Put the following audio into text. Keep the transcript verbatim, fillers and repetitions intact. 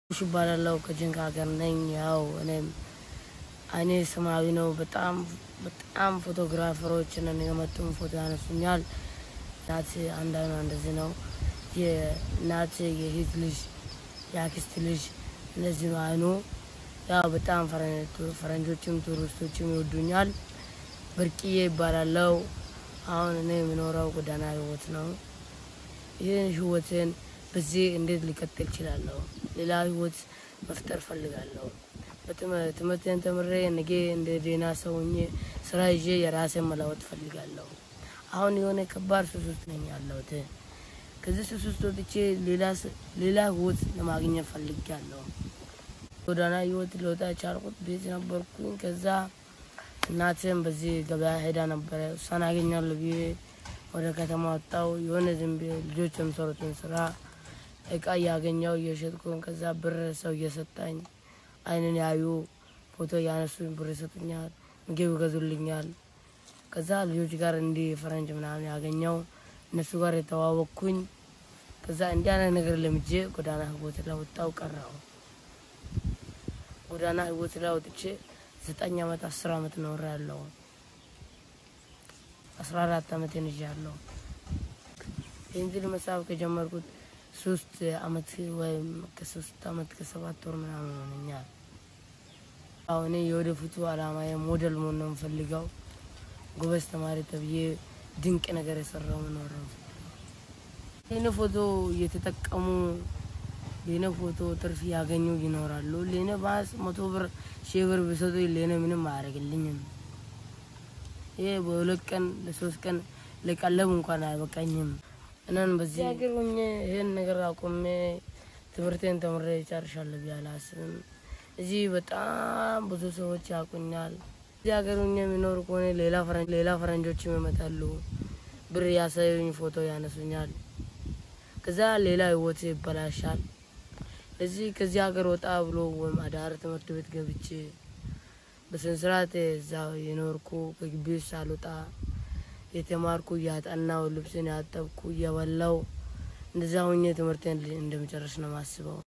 Abush ባላለው ከጅንካ ሀገር ነኝ ያው እኔም አይኔ ሰማያዊ ነው በጣም በጣም ፎቶግራፈሮች ነን የመጡም ፎቶ ያነሱኛል ናት አንዳና እንደዚህ ነው የናት የሂት ልጅ ያክስት ልጅ ለዚህ ነው አይኑ ያው በጣም ፈረንጆችም ቱሪስቶችም ይወዱኛል በርቂዬ ይባላለው አሁን እኔ የምኖረው ጎዳና ህይወት ነው ይሄን ህይወትን በዚህ እንዴት ሊቀጥል ይችላል ሌላ ህይወት መፍጠር ፈልጋለሁ በትምህርቴን ተምሬ ነገ እንደ ዴና ሰውኝ ስራ ይዤ የራሴን መለወጥ ፈልጋለሁ አሁን የሆነ ከባድ ሱስ ነኝ ያለሁት ከዚህ ሱስ ወጥቼ ሌላ ሌላ ህይወት ለማግኘት ፈልጋለሁ ጎዳና ህይወት ለውጣ ቻልኩት ቤት ነበርኩኝ ከዛ እናቴም በዚህ ገበያ ሄዳ ነበር እሷን አገኛለሁ ብዬ ወደ ከተማ ወጣው የሆነ ዝም ብዬ ልጆችም ሰሩትን ስራ እቃ ያገኘው የሸጥኩን ከዛ ብር ሰው እየሰጣኝ አይነን ያዩ ፎቶ ያነሱኝ ብር ሰጡኛል ምግብ ገዙልኛል ከዛ ልጆች ጋር እንዲ ፈረንጅ ምናምን ያገኘው እነሱ ጋር የተዋወቅኩኝ ከዛ እንዲያና ነገር ለምጄ ጎዳና ህይወት ለወጣው ቀራው ጎዳና ህይወት ለወጥቼ ዘጠኝ አመት አስር አመት ኖሬያለሁ አስራ አራት አመት እንጃለሁ እንግዲህ መሳብ ከጀመርኩት ሶስት አመት ወይም ከሶስት አመት ከሰባት ወር ምናምን ሆነኛል አሁን የወደፊቱ አላማዬ ሞዴል መሆን ነው ፈልጋው ጎበዝ ተማሪ ተብዬ ድንቅ ነገር የሰራው ነው ለኔ ፎቶ እየተጠቀሙ ለኔ ፎቶ ትርፍ ያገኙ ይኖራሉ ለኔ ባስ መቶ ብር ሺህ ብር ቢሰጡ ለኔ ምንም አያደርግልኝም ይሄ በሁለት ቀን ለሶስት ቀን ለቀለብ እንኳን አይበቃኝም እናን በዚህ ሀገር ሆኜ ይሄን ነገር አቆሜ ትምህርቴን ተምሬ ጨርሻለሁ ቢያላስም እዚህ በጣም ብዙ ሰዎች ያቁኛል እዚህ ሀገር ሆኜ የሚኖር ከሆነ ሌላ ፈረንጅ ሌላ ፈረንጆችም ይመጣሉ ብር ያሳዩኝ ፎቶ ያነሱኛል ከዛ ሌላ ህይወት ይበላሻል እዚህ ከዚህ ሀገር ወጣ ብሎ ወም አዳር ትምህርት ቤት ገብቼ በስንስራት እዛው የኖርኩ ከግቢ ሳልወጣ የተማርኩ ያጠናው ልብስን ያጠብኩ የበላው እንደዛ ሆኜ ትምህርቴን እንደምጨርስ ነው ማስበው